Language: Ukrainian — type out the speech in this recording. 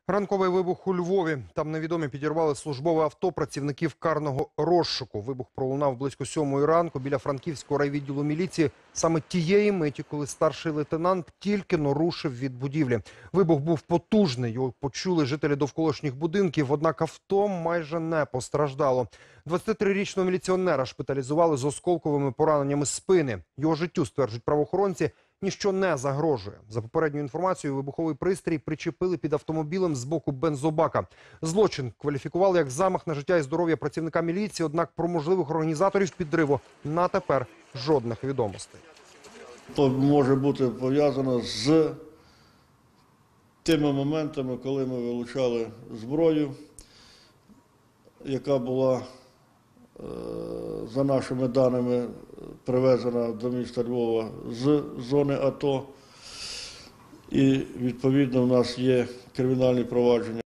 Ранковий вибух у Львові. Там невідомі підірвали службове авто працівників карного розшуку. Вибух пролунав близько 7-ї ранку біля Франківського райвідділу міліції. Саме тієї миті, коли старший лейтенант тільки-но рушив від будівлі. Вибух був потужний. Його почули жителі довколишніх будинків, однак авто майже не постраждало. 23-річного міліціонера шпиталізували з осколковими пораненнями спини. Його життю, стверджують правоохоронці, ніщо не загрожує. За попередньою інформацією, вибуховий пристрій причепили під автомобілем з боку бензобака. Злочин кваліфікували як замах на життя і здоров'я працівника міліції, однак про можливих організаторів підриву на тепер жодних відомостей. То може бути пов'язано з тими моментами, коли ми вилучали зброю, яка була, за нашими даними, привезена до міста Львова з зони АТО. І, відповідно, в нас є кримінальні провадження.